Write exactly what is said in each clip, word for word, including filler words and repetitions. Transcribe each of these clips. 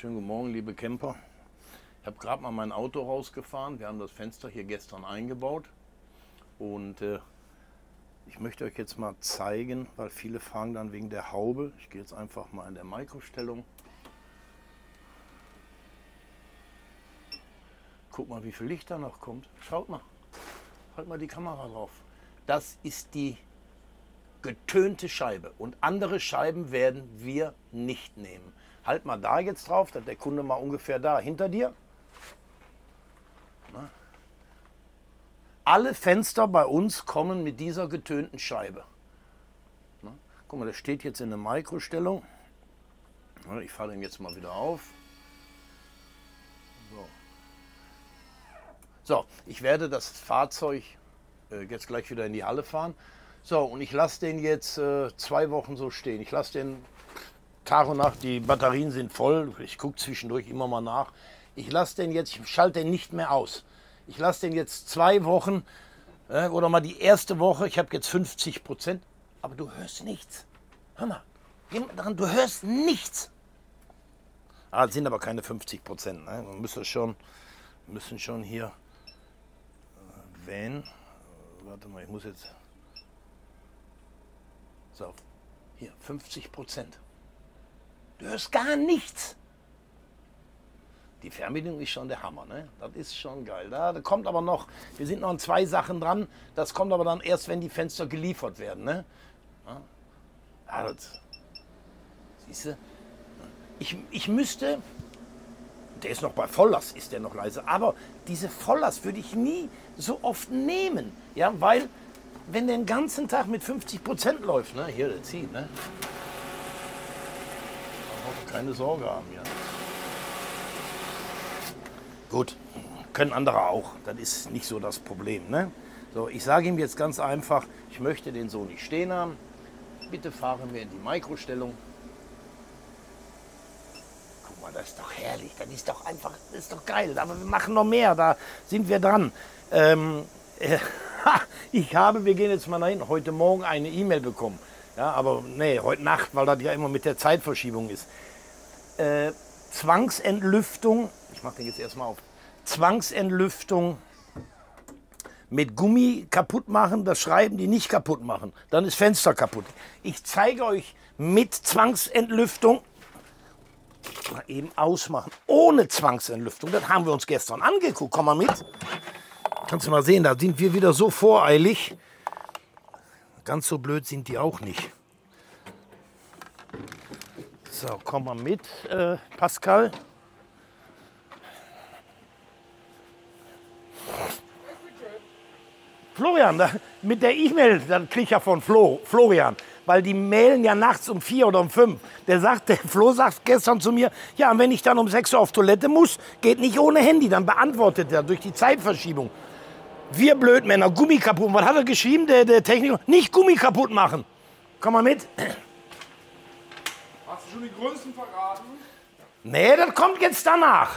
Schönen guten Morgen, liebe Camper. Ich habe gerade mal mein Auto rausgefahren. Wir haben das Fenster hier gestern eingebaut. Und äh, ich möchte euch jetzt mal zeigen, weil viele fragen dann wegen der Haube. Ich gehe jetzt einfach mal in der Mikrostellung. Guck mal, wie viel Licht da noch kommt. Schaut mal. Halt mal die Kamera drauf. Das ist die getönte Scheibe. Und andere Scheiben werden wir nicht nehmen. Halt mal da jetzt drauf, dass der Kunde mal ungefähr da hinter dir. Na. Alle Fenster bei uns kommen mit dieser getönten Scheibe. Na. Guck mal, das steht jetzt in der Mikrostellung. Na, ich fahre den jetzt mal wieder auf. So. So, ich werde das Fahrzeug äh, jetzt gleich wieder in die Halle fahren. So, und ich lasse den jetzt äh, zwei Wochen so stehen. Ich lasse den Tag und Nacht, die Batterien sind voll. Ich gucke zwischendurch immer mal nach. Ich lasse den jetzt, ich schalte den nicht mehr aus. Ich lasse den jetzt zwei Wochen äh, oder mal die erste Woche. Ich habe jetzt fünfzig Prozent, aber du hörst nichts. Hör mal, du hörst nichts. Ah, das sind aber keine fünfzig Prozent. Ne? Wir müssen schon, müssen schon hier äh, wählen. Warte mal, ich muss jetzt. So, hier, fünfzig Prozent. Du hörst gar nichts. Die Fernbedienung ist schon der Hammer, ne? Das ist schon geil. Da, da kommt aber noch, wir sind noch an zwei Sachen dran. Das kommt aber dann erst, wenn die Fenster geliefert werden, ne? Ja, ja, das, siehst du? Ich, ich müsste, der ist noch bei Volllast, ist der noch leise, aber diese Volllast würde ich nie so oft nehmen, ja, weil wenn der den ganzen Tag mit fünfzig Prozent läuft, ne? Hier, der zieht, ne? Keine Sorge haben, ja. Gut, können andere auch. Das ist nicht so das Problem, ne? So, ich sage ihm jetzt ganz einfach, ich möchte den so nicht stehen haben. Bitte fahren wir in die Mikrostellung. Guck mal, das ist doch herrlich. Das ist doch einfach, das ist doch geil. Aber wir machen noch mehr, da sind wir dran. Ähm, äh, ich habe, wir gehen jetzt mal dahin, heute Morgen eine E-Mail bekommen. Ja, aber nee, heute Nacht, weil das ja immer mit der Zeitverschiebung ist. Äh, Zwangsentlüftung, ich mache den jetzt erstmal auf, Zwangsentlüftung mit Gummi kaputt machen, das Schreiben die nicht kaputt machen, dann ist Fenster kaputt. Ich zeige euch mit Zwangsentlüftung, mal eben ausmachen, ohne Zwangsentlüftung, das haben wir uns gestern angeguckt, komm mal mit. Kannst du mal sehen, da sind wir wieder so voreilig, ganz so blöd sind die auch nicht. So, komm mal mit, äh, Pascal. Florian, da, mit der E-Mail, dann krieg ich ja von Flo, Florian, weil die mailen ja nachts um vier oder um fünf. Der sagt, der Flo sagt gestern zu mir, ja, und wenn ich dann um sechs Uhr auf Toilette muss, geht nicht ohne Handy, dann beantwortet er durch die Zeitverschiebung. Wir Blödmänner, Gummi kaputt. Was hat er geschrieben, der, der Techniker? Nicht Gummi kaputt machen. Komm mal mit. Hast du schon die Größen verraten? Nee, das kommt jetzt danach.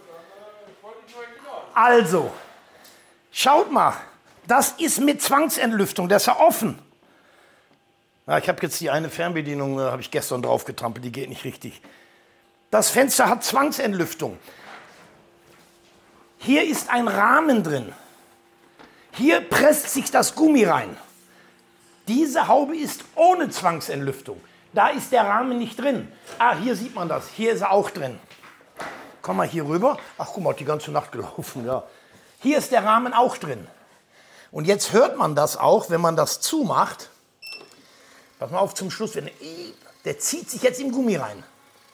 Also, schaut mal. Das ist mit Zwangsentlüftung. Das ist ja offen. Ja, ich habe jetzt die eine Fernbedienung, äh, habe ich gestern drauf getrampelt. Die geht nicht richtig. Das Fenster hat Zwangsentlüftung. Hier ist ein Rahmen drin. Hier presst sich das Gummi rein. Diese Haube ist ohne Zwangsentlüftung. Da ist der Rahmen nicht drin. Ah, hier sieht man das. Hier ist er auch drin. Komm mal hier rüber. Ach, guck mal, hat die ganze Nacht gelaufen. Ja. Hier ist der Rahmen auch drin. Und jetzt hört man das auch, wenn man das zumacht. Pass mal auf zum Schluss. Wenn, der zieht sich jetzt im Gummi rein.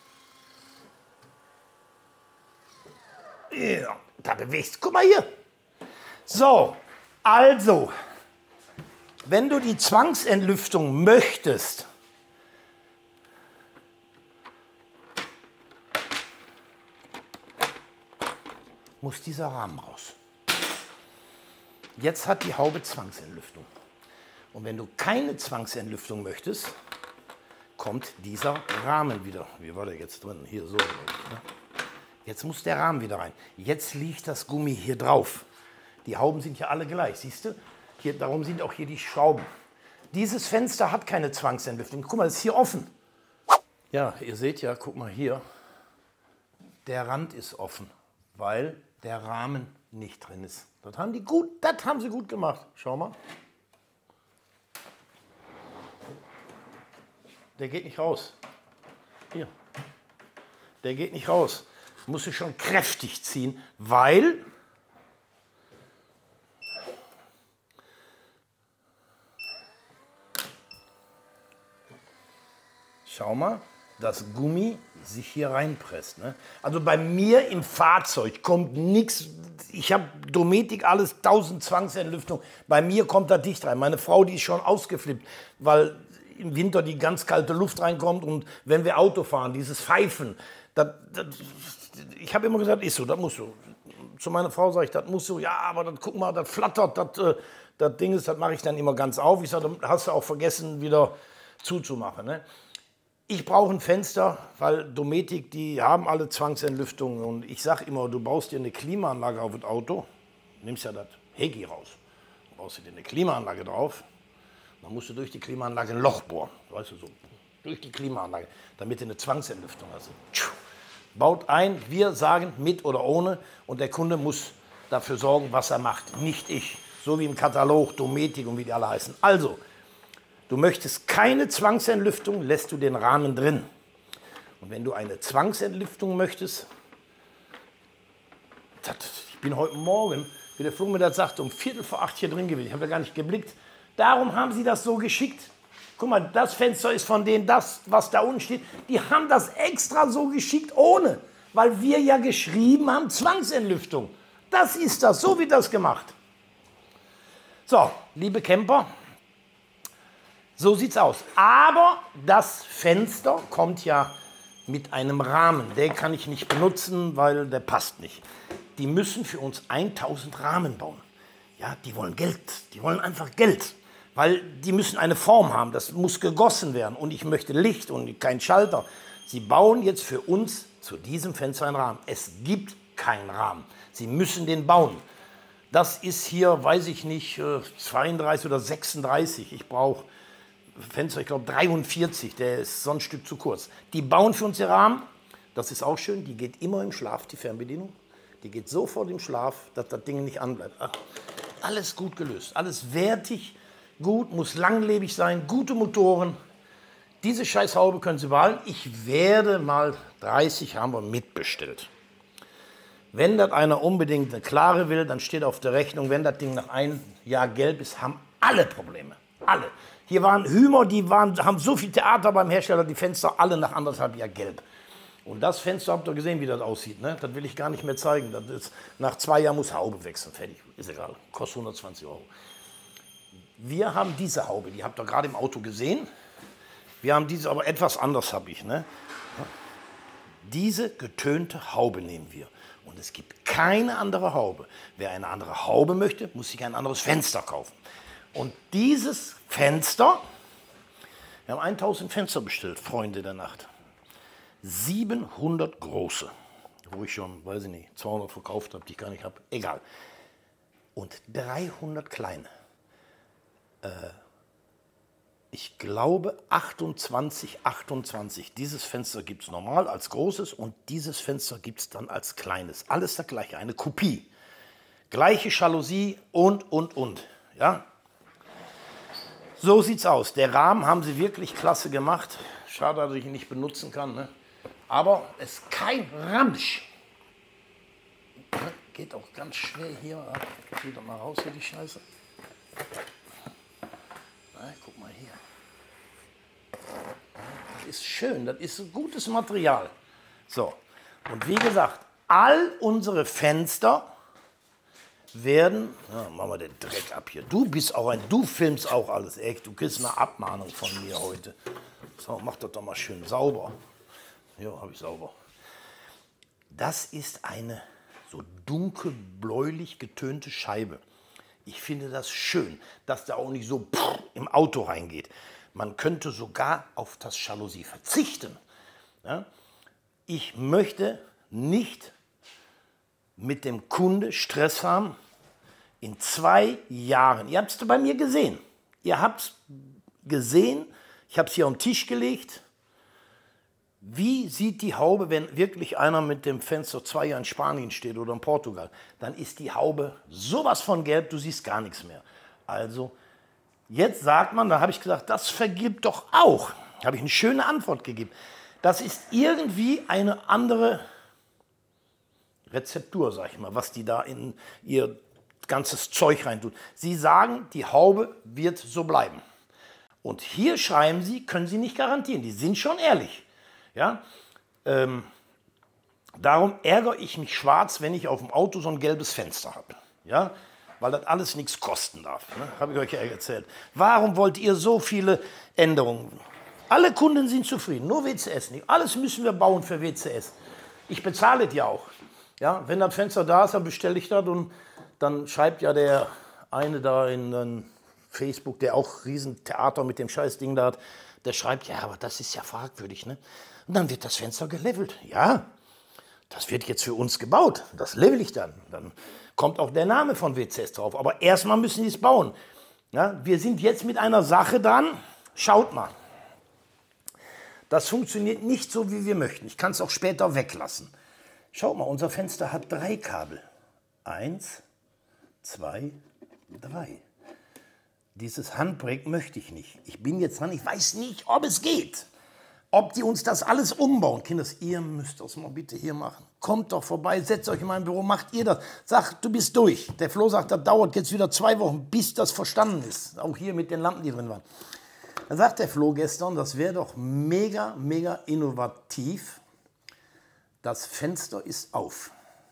Ja, da bewegst. Guck mal hier. So, also, wenn du die Zwangsentlüftung möchtest, muss dieser Rahmen raus. Jetzt hat die Haube Zwangsentlüftung. Und wenn du keine Zwangsentlüftung möchtest, kommt dieser Rahmen wieder. Wie war der jetzt drin? Hier so. Jetzt muss der Rahmen wieder rein. Jetzt liegt das Gummi hier drauf. Die Hauben sind ja alle gleich, siehst du? Hier, darum sind auch hier die Schrauben. Dieses Fenster hat keine Zwangsentlüftung. Guck mal, das ist hier offen. Ja, ihr seht ja, guck mal hier. der Rand ist offen, weil der Rahmen nicht drin ist. Das haben die gut, das haben sie gut gemacht. Schau mal. Der geht nicht raus. Hier. Der geht nicht raus. Muss ich schon kräftig ziehen, weil schau mal, das Gummi sich hier reinpresst. Ne? Also bei mir im Fahrzeug kommt nichts. Ich habe Dometic alles tausend Zwangsentlüftung. Bei mir kommt da dicht rein. Meine Frau, die ist schon ausgeflippt, weil im Winter die ganz kalte Luft reinkommt und wenn wir Auto fahren, dieses Pfeifen. Das, das, ich habe immer gesagt, ist so, das muss so. Zu meiner Frau sage ich, das muss so. Ja, aber das, guck mal, das flattert, das, äh, das Ding ist, das mache ich dann immer ganz auf. Ich sage, dann hast du auch vergessen, wieder zuzumachen. Ne? Ich brauche ein Fenster, weil Dometic, die haben alle Zwangsentlüftungen. Und ich sage immer, du baust dir eine Klimaanlage auf das Auto, nimmst ja das Hegi raus, baust dir eine Klimaanlage drauf, dann musst du durch die Klimaanlage ein Loch bohren, weißt du, so durch die Klimaanlage, damit du eine Zwangsentlüftung hast. Baut ein, wir sagen mit oder ohne und der Kunde muss dafür sorgen, was er macht, nicht ich. So wie im Katalog, Dometic und wie die alle heißen. Also, du möchtest keine Zwangsentlüftung, lässt du den Rahmen drin. Und wenn du eine Zwangsentlüftung möchtest, das, ich bin heute Morgen, wie der Flo mir das sagte, um Viertel vor acht hier drin gewesen. Ich habe ja gar nicht geblickt. Darum haben sie das so geschickt. Guck mal, das Fenster ist von denen das, was da unten steht. Die haben das extra so geschickt, ohne. Weil wir ja geschrieben haben, Zwangsentlüftung. Das ist das, so wird das gemacht. So, liebe Camper, so sieht's aus. Aber das Fenster kommt ja mit einem Rahmen. Den kann ich nicht benutzen, weil der passt nicht. Die müssen für uns tausend Rahmen bauen. Ja, die wollen Geld. Die wollen einfach Geld. Weil die müssen eine Form haben. Das muss gegossen werden. Und ich möchte Licht und keinen Schalter. Sie bauen jetzt für uns zu diesem Fenster einen Rahmen. Es gibt keinen Rahmen. Sie müssen den bauen. Das ist hier, weiß ich nicht, zweiunddreißig oder sechsunddreißig. Ich brauche Fenster, ich glaube dreiundvierzig, der ist so ein Stück zu kurz. Die bauen für uns den Rahmen, das ist auch schön, die geht immer im Schlaf, die Fernbedienung. Die geht sofort im Schlaf, dass das Ding nicht anbleibt. Ach, alles gut gelöst, alles wertig, gut, muss langlebig sein, gute Motoren. Diese Scheißhaube können Sie behalten. Ich werde mal dreißig haben wir mitbestellt. Wenn das einer unbedingt eine klare will, dann steht auf der Rechnung, wenn das Ding nach einem Jahr gelb ist, haben alle Probleme, alle. Hier waren Hümer, die waren, haben so viel Theater beim Hersteller, die Fenster alle nach anderthalb Jahren gelb. Und das Fenster, habt ihr gesehen, wie das aussieht, ne? Das will ich gar nicht mehr zeigen. Das ist, nach zwei Jahren muss Haube wechseln, fertig, ist egal, kostet hundertzwanzig Euro. Wir haben diese Haube, die habt ihr gerade im Auto gesehen. Wir haben diese, aber etwas anders habe ich. Ne? Diese getönte Haube nehmen wir. Und es gibt keine andere Haube. Wer eine andere Haube möchte, muss sich ein anderes Fenster kaufen. Und dieses Fenster, wir haben tausend Fenster bestellt, Freunde der Nacht. siebenhundert große, wo ich schon, weiß ich nicht, zweihundert verkauft habe, die ich gar nicht habe, egal. Und dreihundert kleine. Äh, ich glaube achtundzwanzig, achtundzwanzig. Dieses Fenster gibt es normal als großes und dieses Fenster gibt es dann als kleines. Alles das gleiche, eine Kopie. Gleiche Jalousie und, und, und. Ja? So sieht's aus. Der Rahmen haben sie wirklich klasse gemacht. Schade, dass ich ihn nicht benutzen kann. Ne? Aber es ist kein Ramsch. Geht auch ganz schwer hier. Ich will doch mal raus hier die Scheiße. Na, guck mal hier. Das ist schön. Das ist ein gutes Material. So. Und wie gesagt, all unsere Fenster werden, ja, machen wir den Dreck ab hier. Du bist auch ein, du filmst auch alles, echt. Du kriegst eine Abmahnung von mir heute. So, mach das doch mal schön sauber. Ja, habe ich sauber. Das ist eine so dunkelbläulich getönte Scheibe. Ich finde das schön, dass da auch nicht so im Auto reingeht. Man könnte sogar auf das Jalousie verzichten. Ja? Ich möchte nicht mit dem Kunde Stress haben. In zwei Jahren, ihr habt es bei mir gesehen, ihr habt es gesehen, ich habe es hier auf den Tisch gelegt, Wie sieht die Haube, wenn wirklich einer mit dem Fenster zwei Jahre in Spanien steht oder in Portugal? Dann ist die Haube sowas von gelb, du siehst gar nichts mehr. Also jetzt sagt man, da habe ich gesagt, das vergibt doch auch. Da habe ich eine schöne Antwort gegeben. Das ist irgendwie eine andere Rezeptur, sag ich mal, was die da in ihr ganzes Zeug reintun. Sie sagen, die Haube wird so bleiben. Und hier schreiben sie, können sie nicht garantieren. Die sind schon ehrlich. Ja? Ähm, darum ärgere ich mich schwarz, wenn ich auf dem Auto so ein gelbes Fenster habe. Ja? Weil das alles nichts kosten darf. Ne? Habe ich euch ja erzählt. Warum wollt ihr so viele Änderungen? Alle Kunden sind zufrieden, nur W C S nicht. Alles müssen wir bauen für W C S. Ich bezahle es ja auch. Ja? Wenn das Fenster da ist, dann bestelle ich das und dann schreibt ja der eine da in, in Facebook, der auch Riesentheater mit dem Scheißding da hat, der schreibt, ja, aber das ist ja fragwürdig. Ne? Und dann wird das Fenster gelevelt. Ja, das wird jetzt für uns gebaut. Das level ich dann. Dann kommt auch der Name von W C S drauf. Aber erstmal müssen die es bauen. Ja, wir sind jetzt mit einer Sache dran. Schaut mal. Das funktioniert nicht so, wie wir möchten. Ich kann es auch später weglassen. Schaut mal, unser Fenster hat drei Kabel. Eins, zwei, drei. Dieses Handbrake möchte ich nicht. Ich bin jetzt dran, ich weiß nicht, ob es geht. Ob die uns das alles umbauen. Kinders, ihr müsst das mal bitte hier machen. Kommt doch vorbei, setzt euch in mein Büro, macht ihr das. Sagt, du bist durch. Der Flo sagt, das dauert jetzt wieder zwei Wochen, bis das verstanden ist. Auch hier mit den Lampen, die drin waren. Dann sagt der Flo gestern, das wäre doch mega, mega innovativ. Das Fenster ist auf.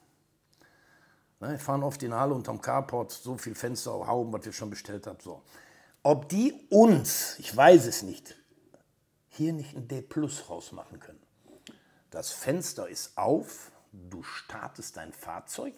Wir fahren oft in Halle unterm Carport, so viel Fenster, Hauben, was wir schon bestellt haben. So. Ob die uns, ich weiß es nicht, hier nicht ein D plus rausmachen können. Das Fenster ist auf, du startest dein Fahrzeug,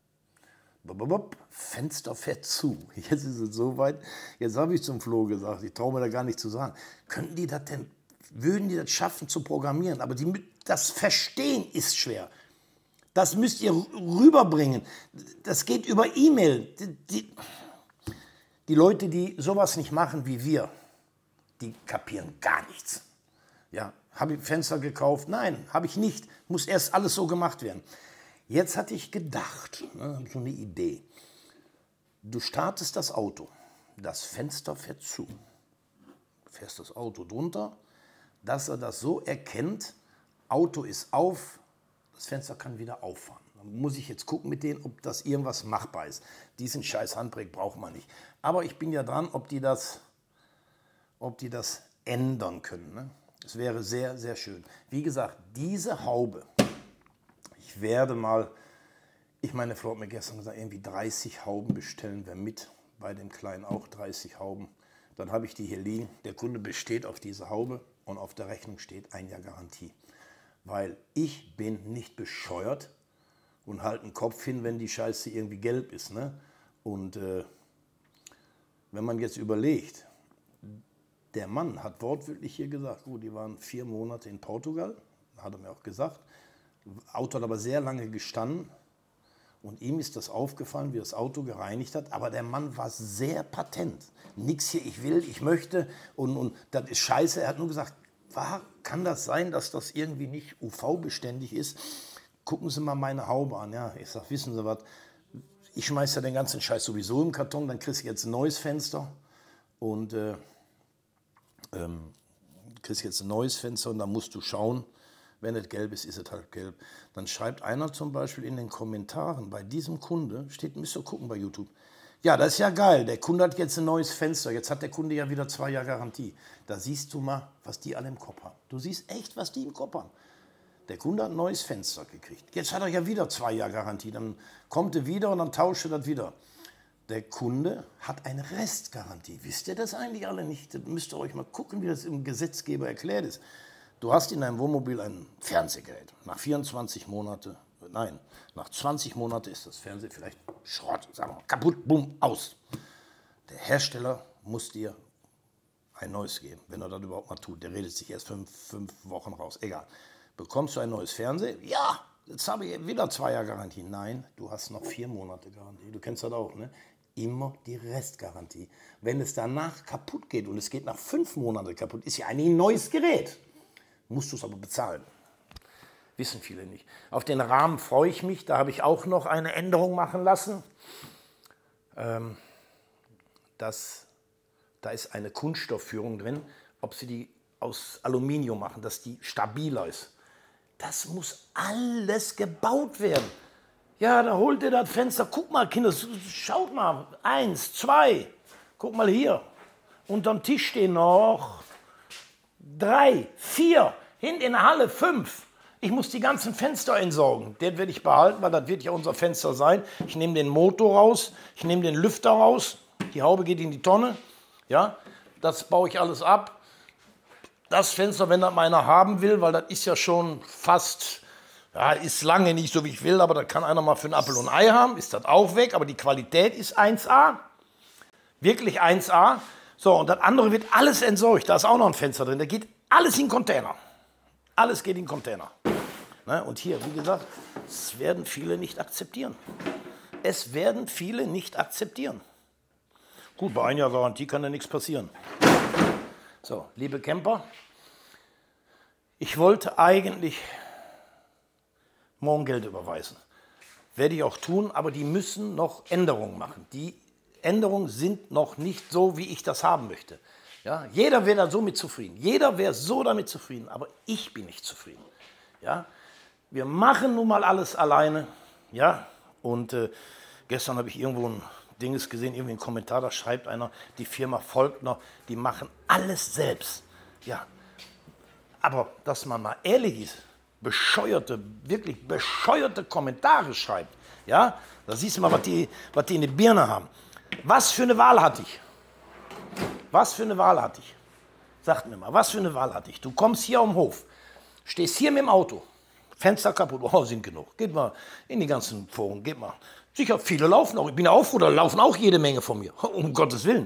Fenster fährt zu. Jetzt ist es soweit, jetzt habe ich zum Flo gesagt, ich traue mir da gar nicht zu sagen. Könnten die das denn, würden die das schaffen zu programmieren? Aber die, das Verstehen ist schwer. Das müsst ihr rüberbringen. Das geht über E-Mail. Die, die, die Leute, die sowas nicht machen wie wir, die kapieren gar nichts. Ja, habe ich Fenster gekauft? Nein, habe ich nicht. Muss erst alles so gemacht werden. Jetzt hatte ich gedacht, ne, so eine Idee. Du startest das Auto, das Fenster fährt zu. Du fährst das Auto drunter, dass er das so erkennt, Auto ist auf, das Fenster kann wieder auffahren. Dann muss ich jetzt gucken mit denen, ob das irgendwas machbar ist. Diesen scheiß Handbrake braucht man nicht. Aber ich bin ja dran, ob die das, ob die das ändern können. Ne? Das wäre sehr, sehr schön. Wie gesagt, diese Haube, ich werde mal, ich meine, Frau hat mir gestern gesagt, irgendwie dreißig Hauben bestellen wir mit. Bei dem Kleinen auch dreißig Hauben. Dann habe ich die hier liegen. Der Kunde besteht auf diese Haube und auf der Rechnung steht ein Jahr Garantie. Weil ich bin nicht bescheuert und halte einen Kopf hin, wenn die Scheiße irgendwie gelb ist. Ne? Und äh, wenn man jetzt überlegt, der Mann hat wortwörtlich hier gesagt, gut, die waren vier Monate in Portugal, hat er mir auch gesagt. Auto hat aber sehr lange gestanden und ihm ist das aufgefallen, wie das Auto gereinigt hat. Aber der Mann war sehr patent. Nix hier, ich will, ich möchte und, und das ist scheiße. Er hat nur gesagt, war, kann das sein, dass das irgendwie nicht U V-beständig ist? Gucken Sie mal meine Haube an. Ja, ich sage, wissen Sie was, ich schmeiße ja den ganzen Scheiß sowieso im Karton, dann kriegst du jetzt ein neues Fenster und äh, ähm, kriegst jetzt ein neues Fenster und dann musst du schauen, wenn es gelb ist, ist es halt gelb. Dann schreibt einer zum Beispiel in den Kommentaren, bei diesem Kunde, steht, müsst ihr gucken bei YouTube, ja, das ist ja geil, der Kunde hat jetzt ein neues Fenster, jetzt hat der Kunde ja wieder zwei Jahre Garantie. Da siehst du mal, was die alle im Kopf haben. Du siehst echt, was die im Kopf haben. Der Kunde hat ein neues Fenster gekriegt. Jetzt hat er ja wieder zwei Jahre Garantie. Dann kommt er wieder und dann tauscht er das wieder. Der Kunde hat eine Restgarantie. Wisst ihr das eigentlich alle nicht? Da müsst ihr euch mal gucken, wie das im Gesetzgeber erklärt ist. Du hast in deinem Wohnmobil ein Fernsehgerät. Nach vierundzwanzig Monaten, nein, nach zwanzig Monaten ist das Fernsehen vielleicht Schrott, sagen wir, kaputt, bumm, aus. Der Hersteller muss dir ein neues geben, wenn er das überhaupt mal tut. Der redet sich erst fünf, fünf Wochen raus, egal. Bekommst du ein neues Fernsehen? Ja, jetzt habe ich wieder zwei Jahre Garantie. Nein, du hast noch vier Monate Garantie. Du kennst das auch, ne? Immer die Restgarantie. Wenn es danach kaputt geht und es geht nach fünf Monaten kaputt, ist ja eigentlich ein neues Gerät. musst du es aber bezahlen. Wissen viele nicht. Auf den Rahmen freue ich mich, da habe ich auch noch eine Änderung machen lassen. Ähm, das, da ist eine Kunststoffführung drin, ob sie die aus Aluminium machen, dass die stabiler ist. Das muss alles gebaut werden. Ja, da holt ihr das Fenster, guck mal Kinder, schaut mal, eins, zwei, guck mal hier. Unterm Tisch stehen noch drei, vier, hinten in der Halle fünf. Ich muss die ganzen Fenster entsorgen. Den werde ich behalten, weil das wird ja unser Fenster sein. Ich nehme den Motor raus, ich nehme den Lüfter raus, die Haube geht in die Tonne. Ja, das baue ich alles ab. Das Fenster, wenn das meiner haben will, weil das ist ja schon fast, ja, ist lange nicht so wie ich will, aber da kann einer mal für einen Apfel und ein Ei haben, ist das auch weg, aber die Qualität ist eins A, wirklich eins A. So, und das andere wird alles entsorgt, da ist auch noch ein Fenster drin, da geht alles in Container. Alles geht in Container. Ne? Und hier, wie gesagt, es werden viele nicht akzeptieren. Es werden viele nicht akzeptieren. Gut, bei ein Jahr Garantie kann ja nichts passieren. So, liebe Camper, ich wollte eigentlich morgen Geld überweisen. Werde ich auch tun, aber die müssen noch Änderungen machen. Die Änderungen sind noch nicht so, wie ich das haben möchte. Ja, jeder wäre da so mit zufrieden. Jeder wäre so damit zufrieden, aber ich bin nicht zufrieden. Ja, wir machen nun mal alles alleine. Ja, und äh, gestern habe ich irgendwo ein Dinges gesehen, irgendwie ein Kommentar, da schreibt einer, die Firma Volkner, die machen alles selbst. Ja, aber dass man mal ehrlich ist, bescheuerte, wirklich bescheuerte Kommentare schreibt, ja, da siehst du mal, was die, was die in der Birne haben. Was für eine Wahl hatte ich? Was für eine Wahl hatte ich? Sagt mir mal, was für eine Wahl hatte ich? Du kommst hier am Hof, stehst hier mit dem Auto, Fenster kaputt, oh, sind genug. Geht mal in die ganzen Foren, geht mal. Sicher, viele laufen auch, ich bin ja auch froh, da laufen auch jede Menge von mir, um Gottes Willen.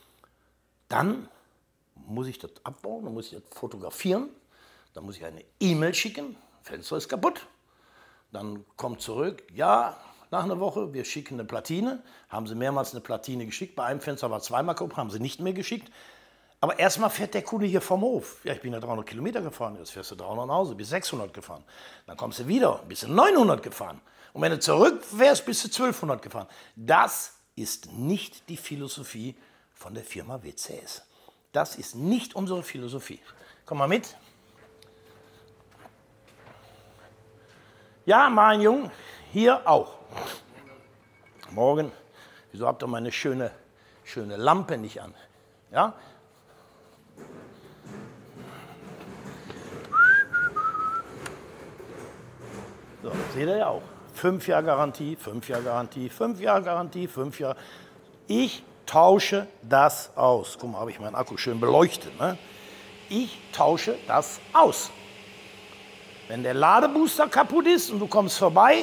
Dann muss ich das abbauen, dann muss ich das fotografieren, dann muss ich eine E-Mail schicken, Fenster ist kaputt. Dann kommt zurück, ja, nach einer Woche, wir schicken eine Platine, haben sie mehrmals eine Platine geschickt, bei einem Fenster war zweimal kaputt, haben sie nicht mehr geschickt. Aber erstmal fährt der Kunde hier vom Hof. Ja, ich bin ja dreihundert Kilometer gefahren, jetzt fährst du dreihundert nach Hause, bis sechshundert gefahren. Dann kommst du wieder, bist du neunhundert gefahren. Und wenn du zurück wärst, bist du zwölfhundert gefahren. Das ist nicht die Philosophie von der Firma W C S. Das ist nicht unsere Philosophie. Komm mal mit. Ja, mein Junge, hier auch. Morgen, wieso habt ihr meine schöne, schöne Lampe nicht an? Ja? So, seht ihr ja auch. Fünf Jahre Garantie, fünf Jahre Garantie, fünf Jahre Garantie, fünf Jahre. Ich tausche das aus. Guck mal, habe ich meinen Akku schön beleuchtet. Ne? Ich tausche das aus. Wenn der Ladebooster kaputt ist und du kommst vorbei,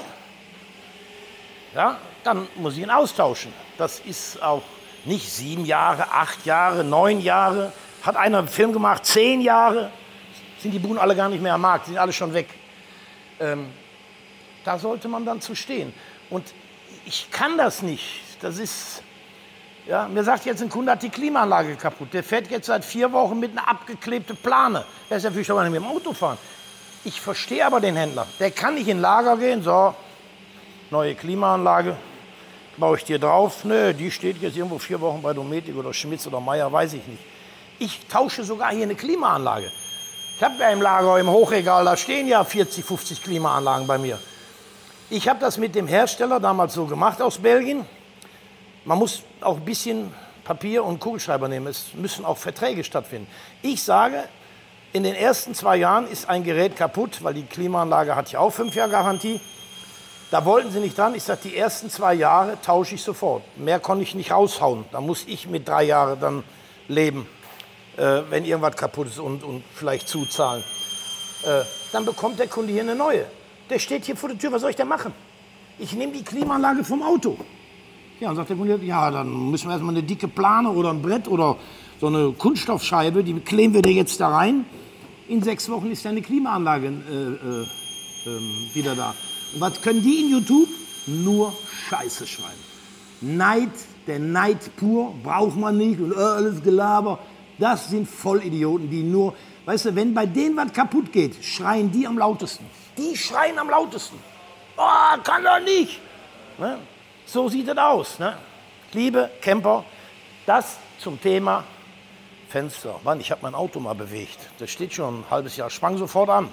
ja, dann muss ich ihn austauschen. Das ist auch nicht sieben Jahre, acht Jahre, neun Jahre. Hat einer einen Film gemacht, zehn Jahre. Sind die Buden alle gar nicht mehr am Markt, sind alle schon weg. Ähm, da sollte man dann zu stehen. Und ich kann das nicht. Das ist, ja, mir sagt jetzt ein Kunde, hat die Klimaanlage kaputt. Der fährt jetzt seit vier Wochen mit einer abgeklebten Plane. Der ist ja vielleicht sogar nicht mit dem Auto fahren. Ich verstehe aber den Händler. Der kann nicht in Lager gehen, so, neue Klimaanlage, baue ich dir drauf. Nö, die steht jetzt irgendwo vier Wochen bei Dometic oder Schmitz oder Meier, weiß ich nicht. Ich tausche sogar hier eine Klimaanlage. Ich habe ja im Lager, im Hochregal, da stehen ja vierzig, fünfzig Klimaanlagen bei mir. Ich habe das mit dem Hersteller damals so gemacht aus Belgien. Man muss auch ein bisschen Papier und Kugelschreiber nehmen. Es müssen auch Verträge stattfinden. Ich sage, in den ersten zwei Jahren ist ein Gerät kaputt, weil die Klimaanlage hat ja auch fünf Jahre Garantie. Da wollten sie nicht dran. Ich sage, die ersten zwei Jahre tausche ich sofort. Mehr konnte ich nicht raushauen. Da muss ich mit drei Jahren dann leben, äh, wenn irgendwas kaputt ist und, und vielleicht zuzahlen. Äh, dann bekommt der Kunde hier eine neue. Der steht hier vor der Tür, was soll ich denn machen? Ich nehme die Klimaanlage vom Auto. Ja, dann sagt der Kunde, ja, dann müssen wir erstmal eine dicke Plane oder ein Brett oder so eine Kunststoffscheibe, die kleben wir dir jetzt da rein. In sechs Wochen ist deine Klimaanlage äh, äh, äh, wieder da. Und was können die in YouTube? Nur Scheiße schreiben. Neid, der Neid pur, braucht man nicht und äh, alles Gelaber. Das sind Vollidioten, die nur Weißt du, wenn bei denen was kaputt geht, schreien die am lautesten. Die schreien am lautesten. Oh, kann doch nicht. Ne? So sieht es aus. Ne? Liebe Camper, das zum Thema Fenster. Mann, ich habe mein Auto mal bewegt. Das steht schon ein halbes Jahr. Sprang sofort an.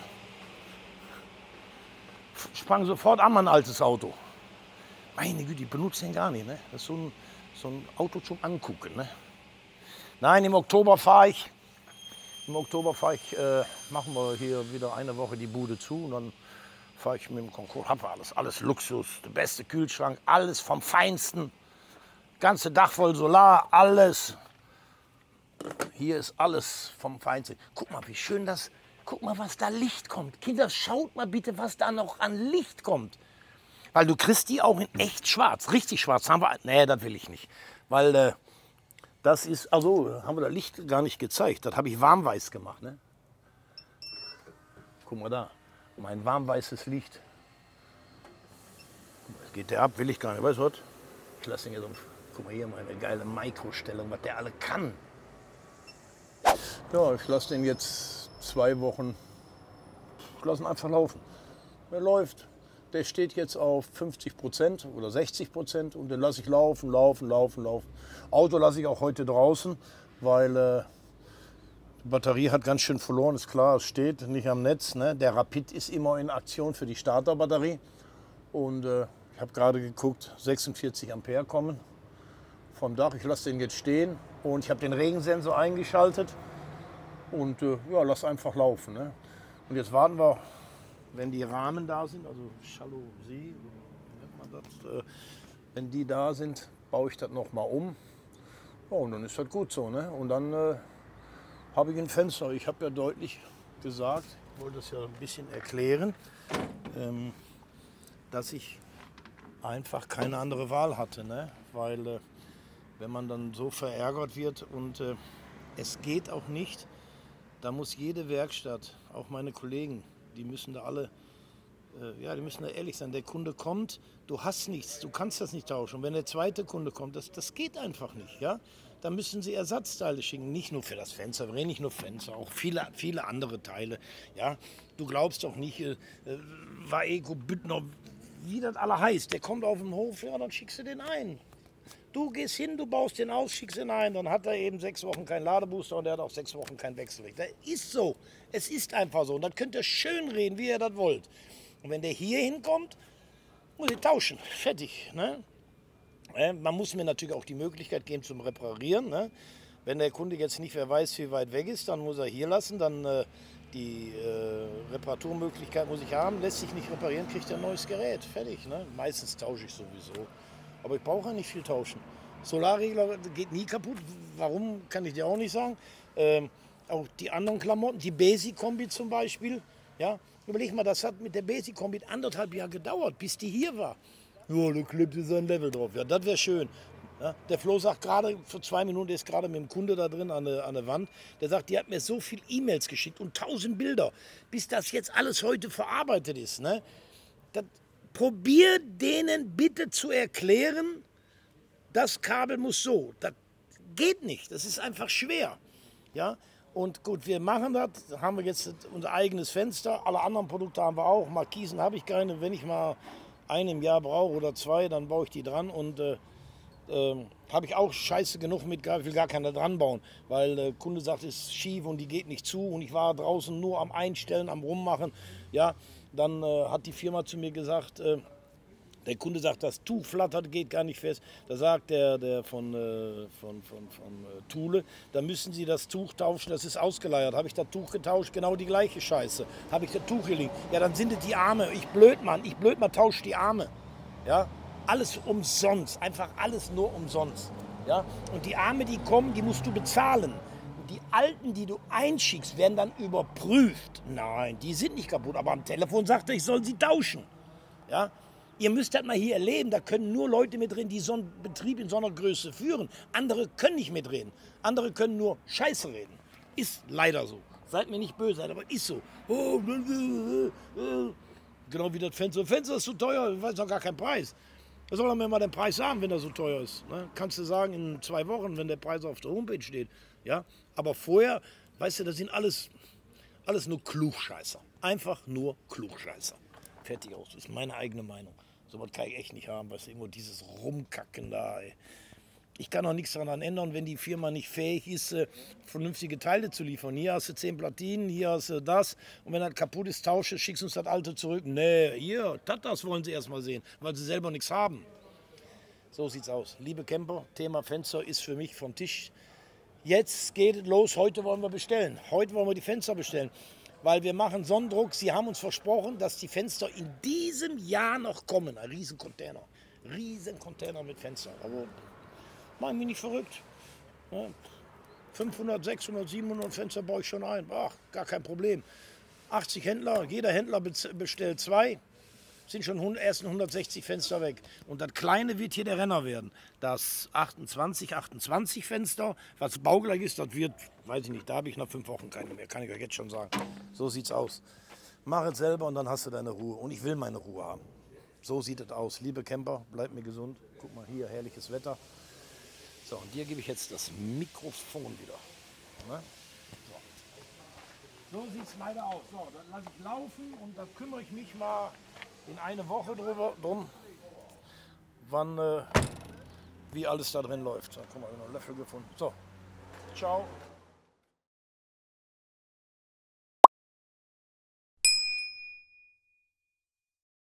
Sprang sofort an, mein altes Auto. Meine Güte, ich benutze den gar nicht. Ne? Das ist so ein, so ein Auto zum Angucken. Ne? Nein, im Oktober fahre ich. Im Oktober fahre ich, äh, machen wir hier wieder eine Woche die Bude zu und dann fahre ich mit dem Concorde. Haben wir alles, alles Luxus, der beste Kühlschrank, alles vom Feinsten. Ganze Dach voll Solar, alles. Hier ist alles vom Feinsten. Guck mal, wie schön das, guck mal, was da Licht kommt. Kinder, schaut mal bitte, was da noch an Licht kommt. Weil du kriegst die auch in echt schwarz, richtig schwarz. Haben wir, nee, das will ich nicht. Weil äh, das ist, also haben wir das Licht gar nicht gezeigt. Das habe ich warmweiß gemacht. Ne? Guck mal da, mein warmweißes Licht. Jetzt geht der ab, will ich gar nicht. Weißt du was? Ich lasse den jetzt um. Guck mal hier, meine geile Mikrostellung, was der alle kann. Ja, ich lasse den jetzt zwei Wochen. Ich lasse ihn einfach laufen. Er läuft. Der steht jetzt auf fünfzig Prozent oder sechzig Prozent und den lasse ich laufen, laufen, laufen, laufen. Auto lasse ich auch heute draußen, weil äh, die Batterie hat ganz schön verloren, ist klar, es steht nicht am Netz. Ne? Der Rapid ist immer in Aktion für die Starterbatterie. Und äh, ich habe gerade geguckt, sechsundvierzig Ampere kommen vom Dach. Ich lasse den jetzt stehen und ich habe den Regensensor eingeschaltet und äh, ja, lass einfach laufen. Ne? Und jetzt warten wir, wenn die Rahmen da sind, also Jalousie, wie nennt man das? Äh, wenn die da sind, baue ich das nochmal um. Ja, und dann ist das gut so. Ne? Und dann äh, habe ich ein Fenster. Ich habe ja deutlich gesagt, ich wollte das ja ein bisschen erklären, ähm, dass ich einfach keine andere Wahl hatte. Ne? Weil äh, wenn man dann so verärgert wird und äh, es geht auch nicht, da muss jede Werkstatt, auch meine Kollegen, die müssen da alle, äh, ja, die müssen da ehrlich sein. Der Kunde kommt, du hast nichts, du kannst das nicht tauschen. Und wenn der zweite Kunde kommt, das, das geht einfach nicht. Ja? Dann müssen sie Ersatzteile schicken, nicht nur für das Fenster, wir reden nicht nur Fenster, auch viele, viele andere Teile. Ja? Du glaubst doch nicht, äh, Waeco, Büttner, wie das alle heißt, der kommt auf den Hof, ja, dann schickst du den ein. Du gehst hin, du baust den aus, schickst ihn ein, dann hat er eben sechs Wochen keinen Ladebooster und er hat auch sechs Wochen keinen Wechselrichter. Das ist so. Es ist einfach so. Und das könnt ihr schön reden, wie ihr das wollt. Und wenn der hier hinkommt, muss ich tauschen. Fertig. Ne? Äh, man muss mir natürlich auch die Möglichkeit geben zum Reparieren. Ne? Wenn der Kunde jetzt nicht, wer weiß, wie weit weg ist, dann muss er hier lassen. Dann äh, die äh, Reparaturmöglichkeit muss ich haben. Lässt sich nicht reparieren, kriegt er ein neues Gerät. Fertig. Ne? Meistens tausche ich sowieso. Aber ich brauche ja nicht viel tauschen. Solarregler geht nie kaputt. Warum, kann ich dir auch nicht sagen. Ähm, auch die anderen Klamotten, die Basic-Kombi zum Beispiel. Ja, überleg mal, das hat mit der Basic-Kombi anderthalb Jahre gedauert, bis die hier war. Ja, da klebte sein Level drauf. Ja, das wäre schön. Ja, der Flo sagt gerade, vor zwei Minuten, der ist gerade mit dem Kunde da drin an der, an der Wand. Der sagt, die hat mir so viel E-Mails geschickt und tausend Bilder, bis das jetzt alles heute verarbeitet ist. Ne? Das, probier denen bitte zu erklären, das Kabel muss so. Das geht nicht, das ist einfach schwer. Ja? Und gut, wir machen das, haben wir jetzt unser eigenes Fenster, alle anderen Produkte haben wir auch, Markisen habe ich keine, wenn ich mal eine im Jahr brauche oder zwei, dann baue ich die dran und äh, äh, habe ich auch scheiße genug mit, ich will gar keine dran bauen, weil der Kunde sagt, es ist schief und die geht nicht zu und ich war draußen nur am Einstellen, am Rummachen, ja, dann äh, hat die Firma zu mir gesagt, äh, der Kunde sagt, das Tuch flattert, geht gar nicht fest. Da sagt der, der von, äh, von, von, von äh, Thule, da müssen Sie das Tuch tauschen, das ist ausgeleiert. Habe ich das Tuch getauscht, genau die gleiche Scheiße. Habe ich das Tuch gelegt, ja, dann sind es die Arme. Ich blöd, Mann, ich blöd, man tauscht die Arme. Ja, alles umsonst, einfach alles nur umsonst. Ja, und die Arme, die kommen, die musst du bezahlen. Die alten, die du einschickst, werden dann überprüft. Nein, die sind nicht kaputt, aber am Telefon sagt er, ich soll sie tauschen. Ja, ihr müsst das mal hier erleben, da können nur Leute mitreden, die so einen Betrieb in so einer Größe führen. Andere können nicht mitreden. Andere können nur Scheiße reden. Ist leider so. Seid mir nicht böse, aber ist so. Oh, genau wie das Fenster. Das Fenster ist zu teuer, ich weiß noch gar keinen Preis. Da soll er mir mal den Preis sagen, wenn er so teuer ist. Ne? Kannst du sagen, in zwei Wochen, wenn der Preis auf der Homepage steht. Ja? Aber vorher, weißt du, das sind alles Alles nur Klugscheißer. Einfach nur Klugscheißer. Fertig aus. Das ist meine eigene Meinung. So was kann ich echt nicht haben, was irgendwo dieses Rumkacken da, ey. Ich kann auch nichts daran ändern, wenn die Firma nicht fähig ist, äh, vernünftige Teile zu liefern. Hier hast du zehn Platinen, hier hast du das. Und wenn das kaputt ist, tausche, schickst uns das alte zurück. Nee, hier, das wollen sie erst mal sehen, weil sie selber nichts haben. So sieht's aus. Liebe Camper, Thema Fenster ist für mich vom Tisch. Jetzt geht es los, heute wollen wir bestellen. Heute wollen wir die Fenster bestellen. Weil wir machen Sonnendruck. Sie haben uns versprochen, dass die Fenster in diesem Jahr noch kommen. Ein riesen Container. Riesen Container mit Fenstern. Aber mach mich nicht verrückt. Ja, fünfhundert, sechshundert, siebenhundert Fenster baue ich schon ein. Ach, gar kein Problem. achtzig Händler, jeder Händler bestellt zwei. Sind schon ersten hundertsechzig Fenster weg. Und das kleine wird hier der Renner werden. Das achtundzwanzig, achtundzwanzig Fenster, was baugleich ist, das wird, weiß ich nicht, da habe ich nach fünf Wochen keine mehr, kann ich euch jetzt schon sagen. So sieht's aus. Mach es selber und dann hast du deine Ruhe. Und ich will meine Ruhe haben. So sieht es aus. Liebe Camper, bleibt mir gesund. Guck mal hier, herrliches Wetter. So, und dir gebe ich jetzt das Mikrofon wieder. Ne? So, so sieht es leider aus. So, dann lasse ich laufen und da kümmere ich mich mal in eine Woche drüber, drum, wann, äh, wie alles da drin läuft. So, guck mal, ich habe noch einen Löffel gefunden. So, ciao.